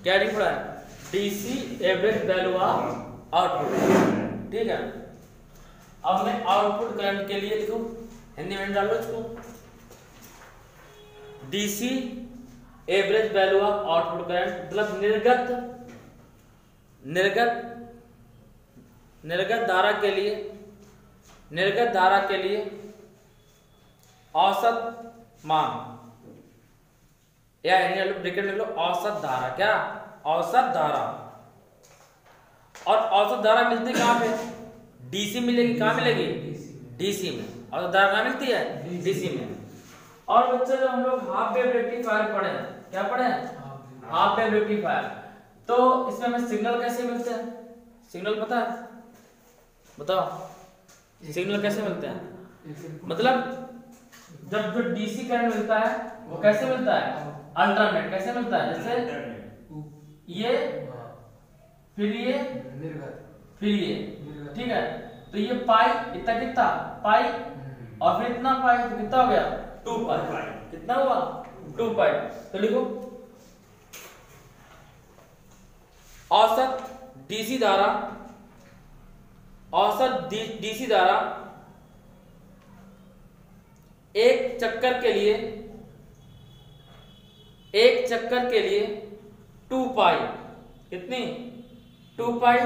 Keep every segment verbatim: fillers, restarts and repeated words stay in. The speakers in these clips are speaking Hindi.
क्या लिख पड़ा है, DC average value of output. ठीक है, अब मैं आउटपुट करंट के लिए लिखूं, हिंदी में डालो इसको, DC average value of output current मतलब निर्गत निर्गत निर्गत धारा के लिए निर्गत धारा के लिए औसत मान, या ब्रैकेट लिख लो औसत धारा, क्या औसत धारा। और औसत धारा मिलती कहां पे, डीसी मिलेगी, कहां मिलेगी, डीसी में। औसत धारा कहां मिलती है, डीसी में। और बच्चे जब हम लोग हाफ वेव रेक्टिफायर पढ़े, क्या पढ़े, हाफ वेव रेक्टिफायर, तो इसमें हमें सिग्नल कैसे मिलते हैं, सिग्नल पता है, बताओ सिग्नल कैसे मिलते हैं, मतलब जब जो डीसी करंट मिलता है वो कैसे मिलता है, अल्टरनेट कैसे मिलता है, जैसे ये फिर ये फिर ये, ठीक है। तो ये पाई इतना कितना पाई और फिर इतना पाई, तो कितना हो गया टू पाई, कितना हुआ टू पाई। तो लिखो औसत डीसी धारा, औसत डीसी धारा एक चक्कर के लिए एक चक्कर के लिए टू पाई, कितनी टू पाई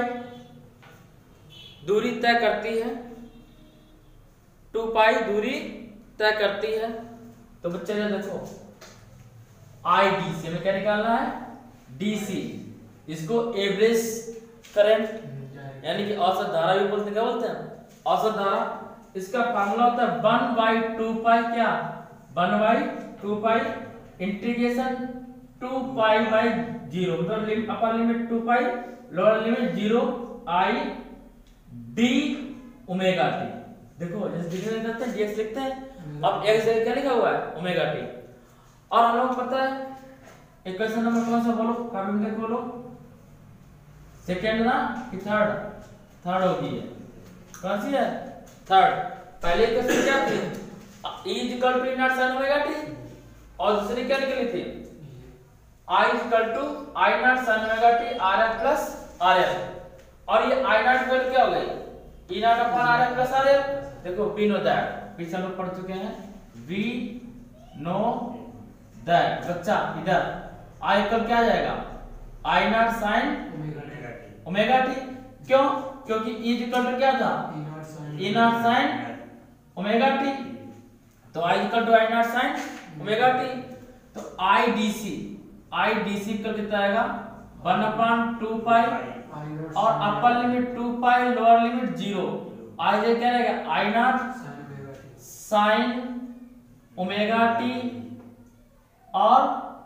दूरी तय करती है, टू पाई दूरी तय करती है। तो बच्चे ने देखो आई डीसी में क्या निकालना है, डीसी, इसको एवरेज करंट यानी कि औसत धारा भी बोलते, क्या बोलते हैं औसत धारा। इसका फार्मूला होता है वन बाई टू पाई, क्या one by two pi integration two pi by zero, मतलब upper limit two pi lower limit zero I D omega T. देखो जैसे डिग्री में करते हैं डीएक्स लिखते हैं, अब एक्स जगह क्या लिखा हुआ है ओमेगा टी। और हम लोग पता है एक क्वेश्चन नंबर कौन सा बोलो, कॉपी में लिख बोलो, सेकंड ना कि थर्ड, थर्ड होगी है, कौन सी है थर्ड। पहले क्वेश्चन क्या थी, E equal to naught sin omega T, और दूसरी क्या निकली थी I equal to I naught sin omega T R F plus R F. और ये I नॉट वैल्यू क्या हो गई, E naught upon R F plus R F. देखो वी नो दैट, पीछे लोग पढ़ चुके हैं, वी नो दैट। बच्चा इधर I इक्वल क्या आ जाएगा, I naught sin omega T, क्यों, क्योंकि E इक्वल टू क्या था E naught sin omega T, तो I equal to I naught sin omega T. तो I DC I DC equal कितना आएगा वन अपॉन टू पाई, और upper limit two pi lower limit zero, I J क्या रहेगा I naught sin omega T और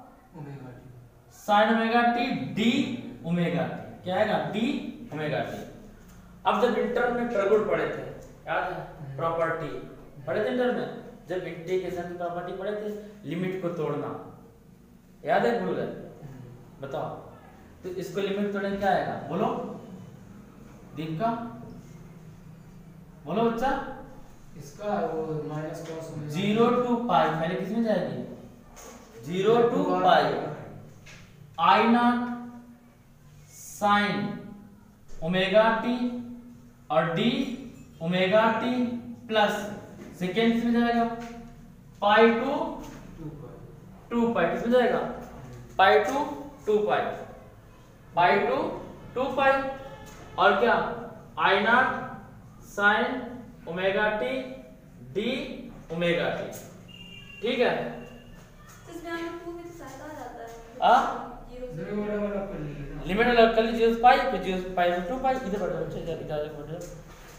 sin omega T D omega T, क्या आएगा डी ओमेगा टी। अब जब इंटर में ट्रगुड पढ़े थे, याद है प्रॉपर्टी पढ़े थे इंटर में, जब इंटीग्रेशन की प्रॉपर्टी पढ़े थे, लिमिट को तोड़ना, याद है भूल गए, बताओ। तो इसको लिमिट तोड़ने क्या आएगा, बोलो दीपिका, बोलो बच्चा, इसका वो minus cos zero to pi, पहले किसमें जाएगी zero to pi I naught sine omega T और D omega T plus second किसमें जाएगा पाई टू टू पाई, किसमें जाएगा pi to two pi, pi to two pi, और क्या I naught sine omega T D omega T, ठीक है। इसमें हमें टू भी साइड आ जाता है, आ जीरो वाला कर लीजिए, लिमिट अलग कर लीजिए, पाई फिर जीरो से पाई से टू पाई, इधर बढ़ जाओ, अच्छा इधर इधर बढ़ जाओ।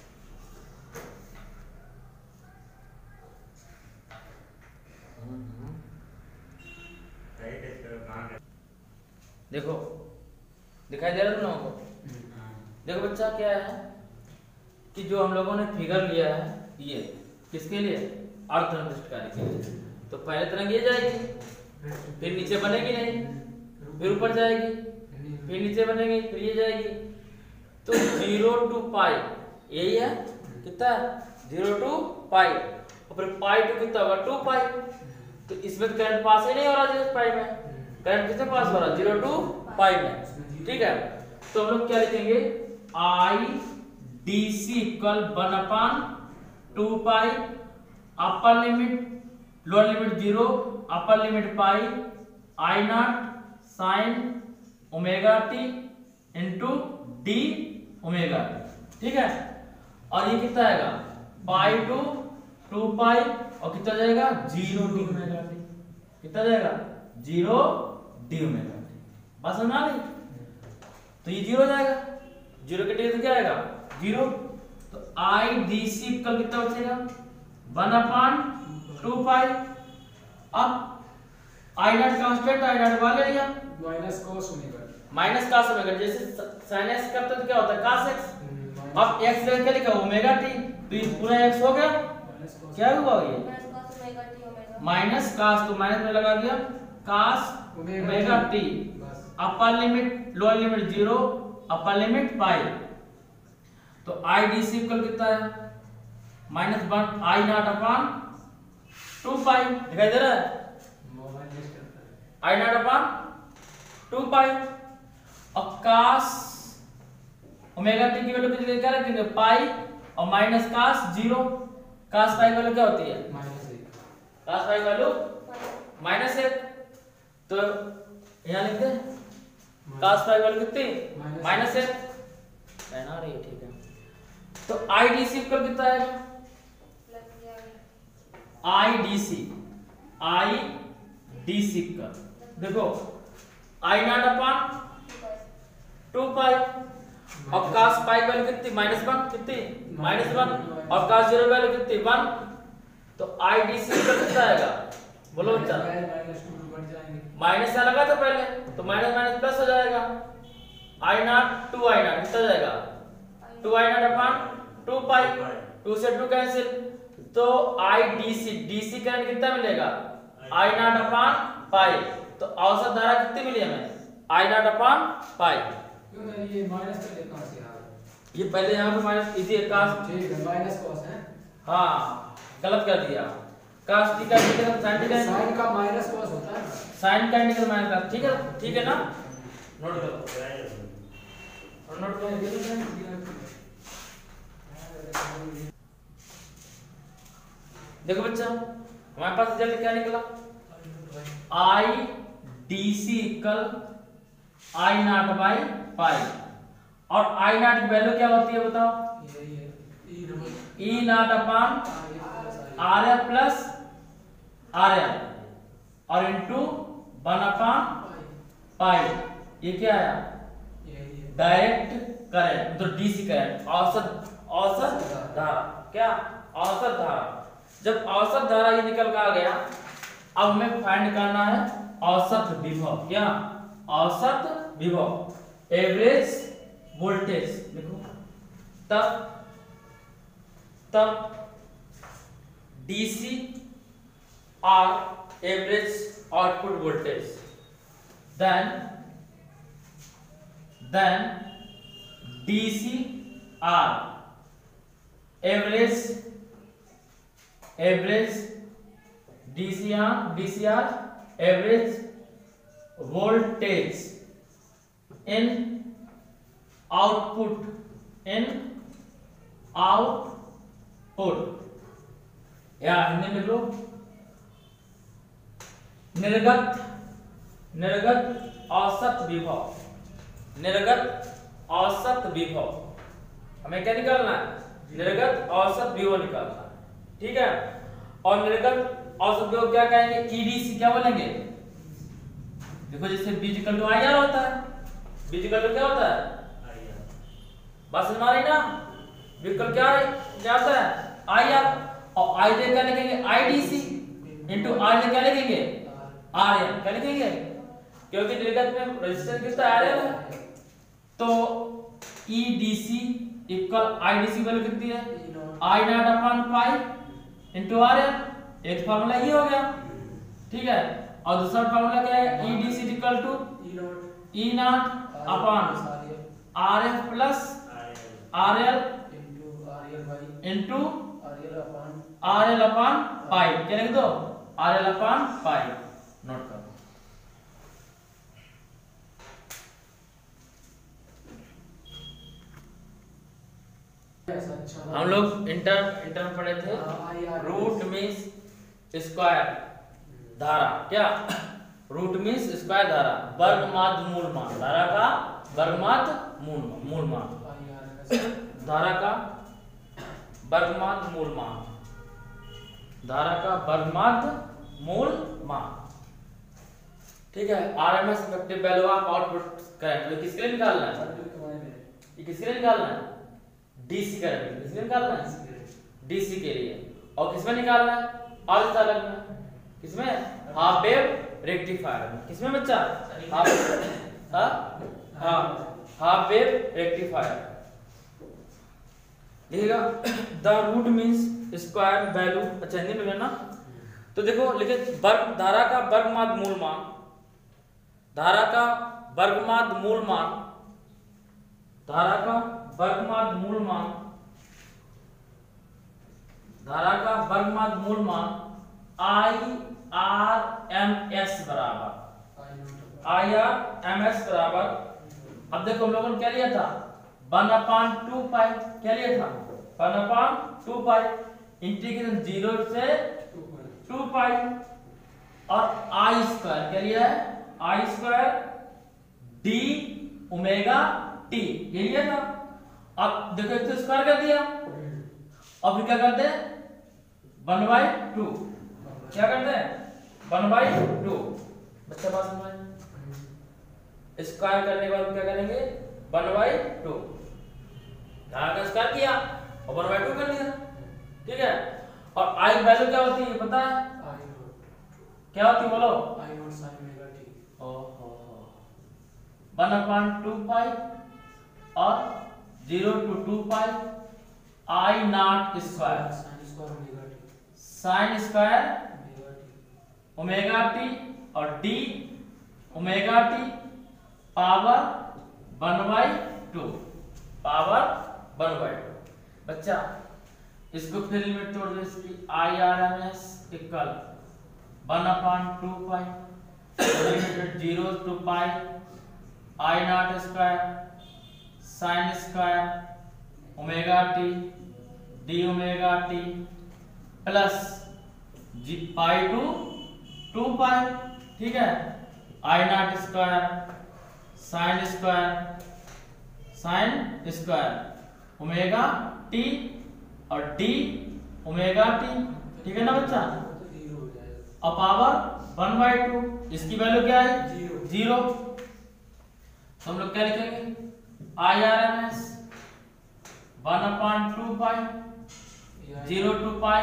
देखो दिखाई दे रहा है तुम लोगों को, देखो बच्चा क्या है कि जो हम लोगों ने फिगर लिया है ये किसके लिए, अर्थ कार्य के लिए। तो पहले तरंग ये जाएगी, फिर नीचे बनेगी नहीं, फिर ऊपर जाएगी, फिर नीचे बनेगी, फिर ये जाएगी। तो जीरो टू पाई यही है, कितना जीरो टू पाई, और फिर पाई टू कितना होगा टू पाई। तो इसमें करंट पास ही नहीं हो रहा जीरो पाई में, करंट किसमें पास हो रहा जीरो टू पाई में, ठीक है। तो हम लोग क्या लिखेंगे, I D C equal one upon two pi upper limit lower limit zero upper limit pi I naught sine omega T into D omega T, ठीक है। और ये कितना आएगा, पाई टू टू पाई और कितना जाएगा, जीरो डी ओमेगा टी, कितना जाएगा, जीरो डी ओमेगा टी। बात समझ आ गई। तो ये जीरो जाएगा, जीरो के टी तो क्या आएगा, जीरो। तो आई डी सी इक्वल कितना बचेगा, वन अपान टू पाई। अब I naught constant, I naught वाले लिया, minus cos omega, minus cos omega, जैसे sin x करते तो क्या होता है, cos x। अब x जगह क्या लिखा, ओमेगा टी, तो ये पूरा x हो गया, क्या हुआ ये माइनस cos, तो माइनस में लगा दिया cos omega T upper limit lower limit zero upper limit pi. तो आई डी सी इक्वल कितना है, minus one I naught upon two pi, दिखाई दे रहा है, I naught upon two pi. और cos ओमेगा टी की वैल्यू कितनी क्या रखेंगे, पाई और minus cos zero, cos pi की वैल्यू क्या होती है, माइनस एक, cos पाई की वैल्यू माइनस एक। तो यहाँ लिख दे cos पाई की वैल्यू कितनी, माइनस एक, रहना रही है, ठीक है। तो आई डी सी इक्वल कितना है, I D C I D C equal देखो I naught upon two pi और cos पाई वैल्यू कितनी, माइनस वन, कितनी माइनस वन, और cos जीरो वैल्यू कितनी वन। तो आई डी सी इक्वल कितना आएगा, बोलो बच्चा, माइनस से लगा था पहले, तो माइनस माइनस प्लस हो जाएगा, I naught two I naught कितना जाएगा, two I naught upon two pi, two से टू कैंसिल, तो I D C D C current कितना मिलेगा, आई नॉट अपान पाई। तो औसत धारा कितनी मिली हमें, आई नॉट अपान पाई। क्यों ये माइनस का कहां से आ गया, ये पहले यहाँ पे माइनस इसी cos, ठीक है, माइनस cos है, हाँ गलत कर दिया, cos टी का इंटीग्रल sin टी का sin का माइनस cos होता है, sin का इंटीग्रल माइनस का, ठीक है, ठीक है ना, नोट करो और नोट करो। देखो बच्चा हमारे पास रिजल्ट क्या निकला, I D C equal I naught by pi, और आई नॉट की वैल्यू क्या होती है बताओ, E naught upon R L plus R L और इंटू वन अपान पाई। ये क्या आया, डायरेक्ट करंट, तो डीसी करंट, औसत औसत धारा, क्या औसत धारा। जब औसत धारा ये निकल कर आ गया, अब हमें फाइंड करना है औसत विभव, क्या औसत विभव, एवरेज वोल्टेज। देखो तब तब डीसी और average output voltage, then then DC or average average DC or DC or average voltage in output in output, या हिंदी में लो निर्गत निर्गत औसत विभव, निर्गत औसत विभव, हमें क्या निकालना है, निर्गत औसत विभव निकालना है, ठीक है। और निर्गत औसत विभव क्या कहेंगे, ईडीसी क्या बोलेंगे, देखो जैसे B equal to I R होता है, B इक्वल टू क्या होता है, बस समझ रही ना, B इक्वल क्या क्या होता है, आई आर, और आई दे क्या लिखेंगे, I D C into R दे क्या लिखेंगे, आर एल, क्या लिखेंगे, क्योंकि निर्गत में रेजिस्टेंस कितना आर एल है। तो E D C equal I D C value कितनी है, I naught upon pi into R L, एक फार्मूला ये हो गया, ठीक है। और दूसरा फार्मूला क्या है, E D C equal to E naught upon R F plus R L into R L upon pi, क्या लिख दो, R L upon pi, note करो। अच्छा हम लोग इंटर इंटर में पढ़े थे I R root means square धारा, क्या रूट मीन्स स्क्वायर धारा, वर्ग माध्य मूल मान, धारा का वर्ग माध्य मूल मूल मान, आई आर का धारा का वर्ग माध्य मूल मान, धारा का वर्ग माध्य मूल मान। ठीक है, RMS effective value of output current, ये किसके लिए निकालना है? ये किसके लिए निकालना है? डीसी करंट, किसके लिए निकालना है? डीसी के लिए। और किसमें निकालना है? अर्ध चालक में। किसमें? हाफ वेव रेक्टिफायर में। किसमें बच्चा? हाफ हां हां हाफ वेव रेक्टिफायर। देखिएगा the root means square value, अच्छा हिंदी में लेना। तो देखो लिखे वर्ग, धारा का वर्गमाद मूल मान, धारा का वर्गमाद मूल मान, धारा का वर्गमाद मूल मान, धारा का वर्गमाद मूल मान आई आर एम एस बराबर आई आर एम एस बराबर। अब देखो हम लोगों ने क्या लिया था? वन अपॉन टू पाई, क्या लिया था? One upon two pi integration zero से टू पाई, और आई स्क्वायर क्या लिया है? I square D omega T, ये लिया था। अब देखो इसको स्क्वायर कर दिया, अब फिर क्या करते हैं? वन बाई टू, क्या करते हैं? One by two. बच्चा बात समझ? स्क्वायर करने के बाद क्या करेंगे? वन बाई टू, धारा का स्क्वायर किया और वन बाई टू कर दिया। ठीक है, और आई वैल्यू क्या होती है पता है? क्या होती है बोलो? I naught sine omega T. ओहो, वन अपॉन टू पाई और zero two two pi I naught square sine square omega T, sine square omega T, omega T और D omega T power one by two, power one by two. बच्चा इसको फिर लिमिट तोड़ दो इसकी, I R M S equal one upon two pi limited zero to pi I naught square sine square omega T D omega T plus G pi to two pi. ठीक है, I naught square sine square sine square omega T और डी ओमेगा टी। ठीक है ना बच्चा? तो जीरो हो जाएगा। और पावर वन बाई टू, इसकी वैल्यू क्या है? जीरो। जीरो। तो हम लोग क्या लिखेंगे? I R M S one upon two pi zero to pi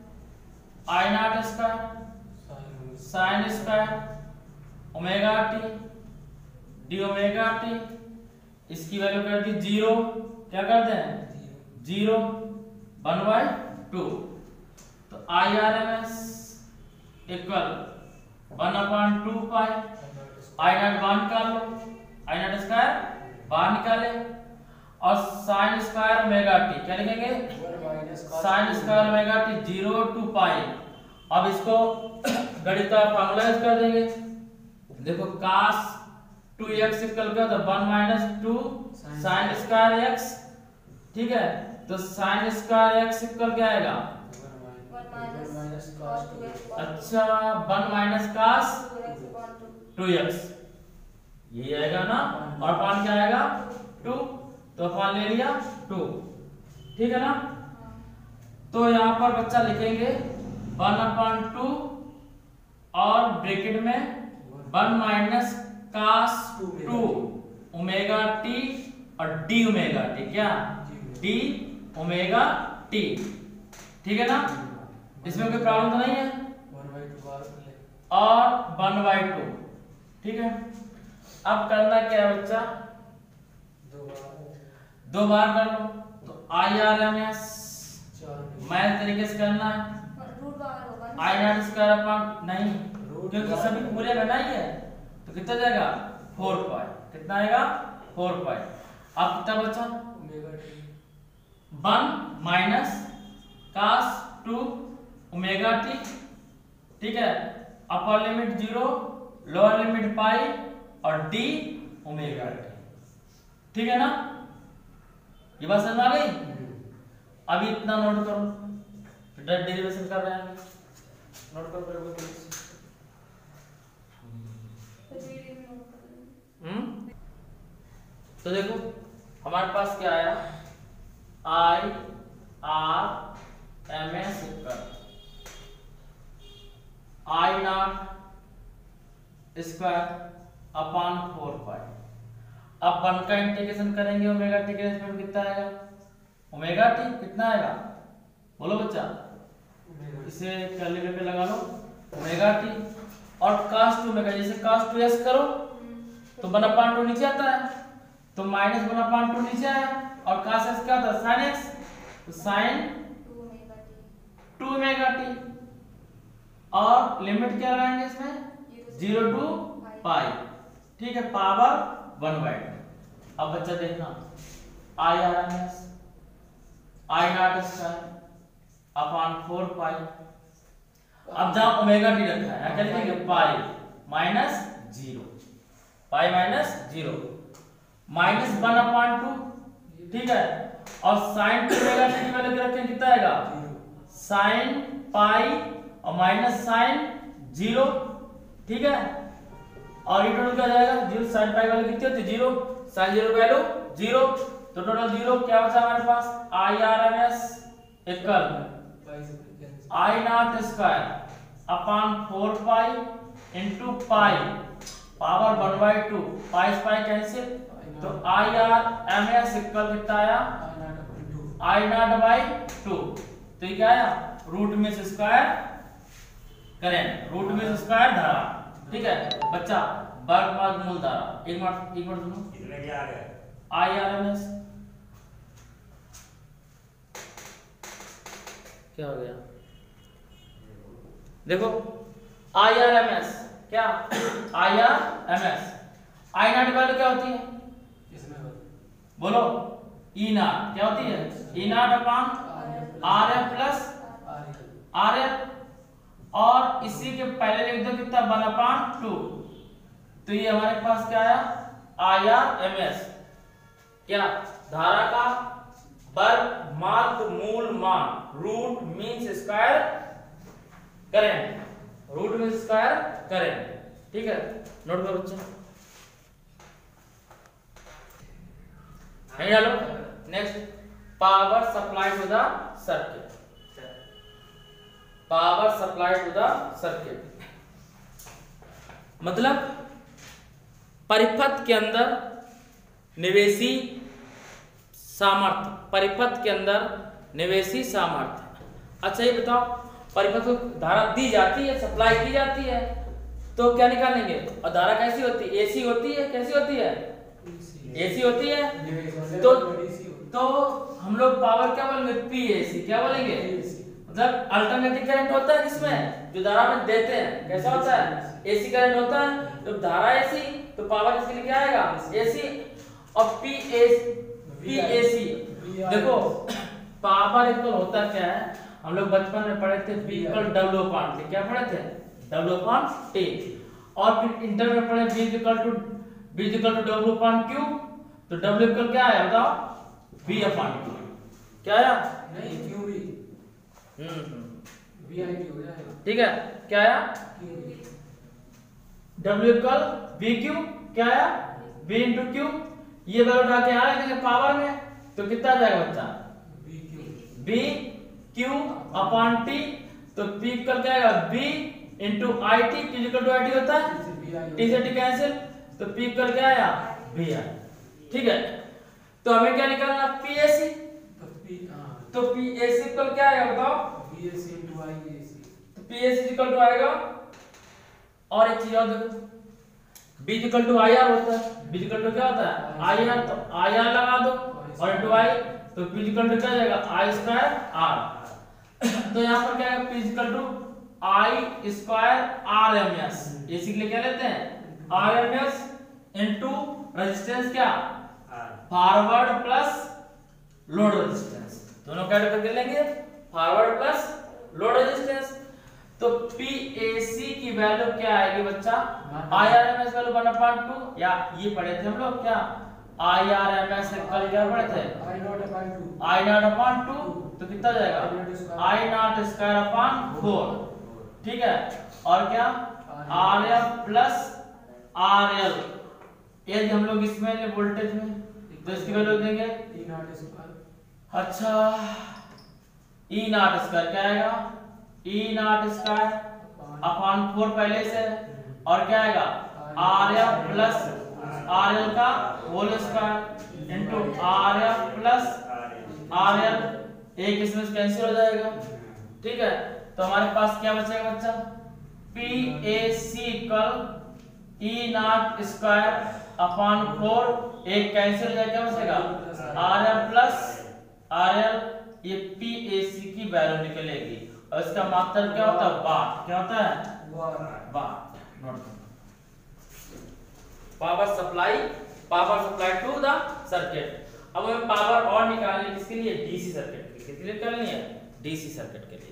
I naught square sine square omega T D omega T, इसकी वैल्यू कर दी जीरो। क्या करते हैं? Zero one by two. तो I R M S equal one upon two pi I naught one निकाल लो, आई नॉट स्क्वायर बाहर निकाले, और साइन स्क्वायर ओमेगा टी क्या लिखेंगे? Sine square omega T zero to pi. अब इसको गणित का फॉर्मूला यूज कर देंगे। देखो cos टू एक्स इक्वल क्या होता है? One minus two sine square X. ठीक है, तो साइन स्क्वायर एक्स इक्वल क्या आएगा? अच्छा, one minus cos two X, ये आएगा ना, और अपान क्या आएगा? टू, तो अपान ले लिया टू। ठीक है ना? तो यहाँ पर बच्चा लिखेंगे वन अपॉन टू और ब्रैकेट में one minus cos two omega T और डी ओमेगा टी, क्या? D omega T. ठीक है ना? इसमें कोई प्रॉब्लम तो नहीं है? और वन बाई टू। ठीक है, अब करना क्या है बच्चा? दो बार कर लो। तो I R M S math तरीके से करना है, आई नॉट स्क्वायर अपॉन नहीं, क्योंकि सभी पूरे करना ही है, तो कितना जाएगा? Four pi. कितना आएगा? Four pi. अब कितना बचा? One minus cos two omega T. ठीक है, upper limit zero, lower limit pi और डी ओमेगा टी। ठीक है ना? ये बात समझ आ गई? अभी इतना नोट करो, फिर डेरिवेशन कर रहे हैं, नोट करो करो करो। हम्म तो देखो हमारे पास क्या आया, I R M S equal I naught square upon four pi. अब वन का इंटीग्रेशन करेंगे ओमेगा टी के रेस्पेक्ट में कितना आएगा, ओमेगा टी कितना आएगा बोलो बच्चा, इसे कैलकुलेटर पे लगा लो, ओमेगा टी और cos टू ओमेगा, जैसे cos टू एस करो तो वन अपॉन टू नीचे आता है, तो माइनस वन अपॉन टू नीचे आया, और cos x क्या होता है sin x, तो sin टू ओमेगा टी, और लिमिट क्या लगाएंगे इसमें जीरो टू पाई, ठीक है, पावर वन बाई टू। अब बच्चा देखना I R M S I naught square upon four pi, अब जहां ओमेगा टी रखा है क्या लिखेंगे, pi minus zero, pi minus zero, minus one upon two, ठीक है, और साइन टू ओमेगा टी की वैल्यू रखें कितना आएगा, साइन पाई और माइनस साइन जीरो, ठीक है, और ये टोटल क्या हो जाएगा, जीरो, साइन पाई वैल्यू कितनी होती है zero, sine zero value zero, तो टोटल जीरो, क्या बचा हमारे पास I R M S equal I naught square upon four pi into pi power one by two, pi से पाई कैंसिल, तो I R M S equal कितना आया, आई नॉट बाई टू, तो ये क्या आया, रूट में से स्क्वायर करें, रूट में से स्क्वायर धारा, ठीक है बच्चा, वर्ग भाग मूल धारा, एक मिनट एक मिनट सुनो, कितने क्या आ गया, आई आर एम एस क्या हो गया, देखो आई आर एम एस क्या, I R M S, I naught value क्या होती है बोलो, ई नॉट क्या होती है, E naught upon R F plus R F, और इसी के पहले लिख दो कितना, वन अपॉन टू, तो ये हमारे पास क्या आया, आई आर एम एस, क्या धारा का वर्ग माध्य मूल मान, रूट मीन्स स्क्वायर करें, रूट मीन्स स्क्वायर करें, ठीक है, नोट करो बच्चा, नहीं डालो। Next power supply to the circuit, power supply to the circuit मतलब परिपथ के अंदर निवेशी सामर्थ्य, परिपथ के अंदर निवेशी सामर्थ्य। अच्छा ये बताओ, परिपथ को धारा दी जाती है, सप्लाई की जाती है, तो क्या निकालेंगे, और धारा कैसी होती है, एसी होती है, कैसी होती है, एसी होती है, तो तो हम लोग पावर क्या बोलेंगे, पीएसी, क्या बोलेंगे, मतलब अल्टरनेटिंग करंट होता है जिसमें जो धारा में देते हैं, कैसा होता है, एसी करंट होता है, तो धारा एसी तो पावर इसके लिए क्या आएगा, एसी, और पीएसी पीएसी देखो पावर इक्वल होता क्या है, हम लोग बचपन में पढ़े थे, P equal W upon T, क्या पढ़े थे, W अपॉन T, और फिर इंटर में पढ़े V equal to V equal to W upon Q, तो W इक्वल क्या आया बताओ, V अपॉन Q, क्या आया, नहीं क्यू भी, हम्म वी आई क्यू हो जाएगा, ठीक है, क्या आया, W इक्वल V Q, क्या आया, V इनटू Q, ये वैल्यू उठा के आ रहे हैं पावर में, तो कितना आ जाएगा बच्चा, V Q, V Q upon T, तो P इक्वल क्या आएगा, V into I T, T equal to I T होता है, T से T कैंसिल, तो P इक्वल क्या आया, V I, ठीक है, तो हमें क्या निकालना, P A C, तो पी हां, तो P A C इक्वल क्या आएगा बताओ, V A C into I ए सी, तो P A C equal to आएगा, और एक चीज और देखो, B equal to I R होता है, B इक्वल टू क्या होता है, I R, तो I R लगा दो, और इनटू I, तो P इक्वल टू क्या हो जाएगा, I स्क्वायर R, तो यहाँ पर क्या है, P equal to I square R M S, AC के लिए क्या लेते हैं, R M S into resistance क्या, फॉरवर्ड प्लस लोड रेजिस्टेंस, दोनों क्या करके लेंगे, फॉरवर्ड प्लस लोड रेजिस्टेंस, तो P A C की वैल्यू क्या आएगी बच्चा, I R M S value one upon two, या ये पढ़े थे हम लोग क्या, I R M S equal क्या पढ़े थे, I naught upon two, I naught upon two, तो कितना हो जाएगा I naught square upon four. ठीक है, और क्या R F plus R L, यदि हम लोग इसमें वोल्टेज में तो इसकी वैल्यू देंगे ई नॉट स्क्वायर। अच्छा ई नॉट स्क्वायर क्या आएगा E naught square upon four पहले से, और क्या आएगा R F plus R L का whole square into R F plus R L, एक इसमें कैंसिल हो जाएगा। ठीक है, तो हमारे पास क्या बचेगा बच्चा P A C equal E naught square upon four, एक कैंसिल हो जाएगा, क्या बचेगा R L plus R L, ये पी ए सी की वैल्यू निकलेगी और इसका मात्रक क्या होता है वाट, क्या होता है watt. Note power supply, power supply to the circuit. अब हमें पावर और निकालनी किसके लिए डीसी सर्किट के लिए, किसके लिए निकालनी है डीसी सर्किट के लिए।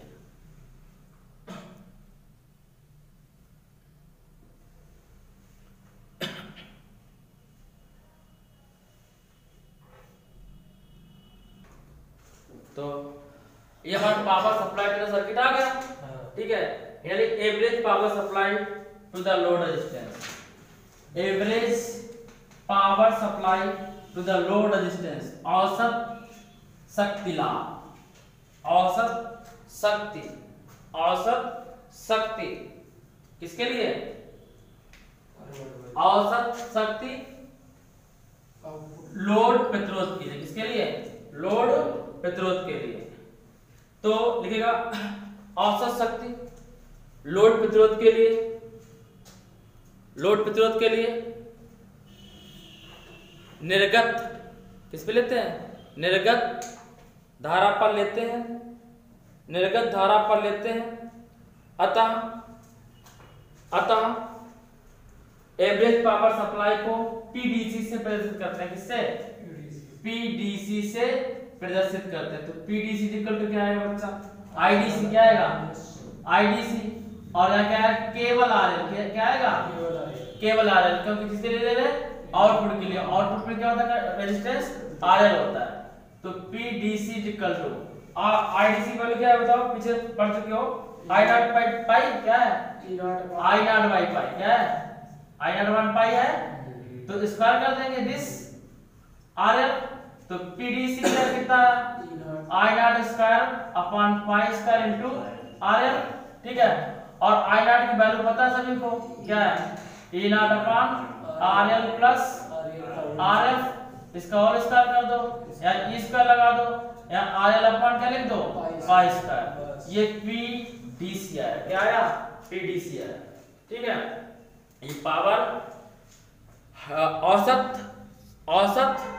तो ये हमारा power supply to the circuit आ गया। ठीक है, यानी average power supply to the load resistance, average power supply to the load resistance, औसत शक्ति लाभ, औसत शक्ति, औसत शक्ति किसके लिए औसत शक्ति लोड प्रतिरोध के लिए, किसके लिए लोड प्रतिरोध के लिए। तो लिखेगा औसत शक्ति लोड प्रतिरोध के लिए, लोड प्रतिरोध के लिए निर्गत किस पे लेते हैं निर्गत धारा पर लेते हैं, निर्गत धारा पर लेते हैं। अतः अतः एवरेज पावर सप्लाई को पीडीसी से प्रदर्शित करते हैं, किससे पीडीसी से प्रदर्शित करते हैं। तो पीडीसी इक्वल टू क्या आएगा बच्चा आईडीसी, क्या आएगा आईडीसी, और यहाँ क्या है केवल आरएल, क्या क्या आएगा केवल आरएल, क्योंकि किसके लिए ले रहे हैं आउटपुट के लिए, आउटपुट में क्या होता है रेजिस्टेंस आरएल होता है। तो PDC equal to IDC value क्या है बताओ, पीछे पढ़ चुके हो आई नॉट बाई पाई क्या है आई नॉट बाई पाई, क्या है आई नॉट वन पाई है, तो स्क्वायर कर देंगे दिस आरएल। तो पीडीसी क्या कितना है I naught square upon pi square into RL. ठीक है, और आई नॉट की वैल्यू पता है सभी को, क्या है E naught upon RL plus RF, इसका होल स्क्वायर कर दो या ई स्क्वायर लगा दो या आरएल अपॉन क्या लिख दो पाई स्क्वायर। ये पीडीसी है, क्या आया पीडीसी है। ठीक है, ये पावर औसत औसत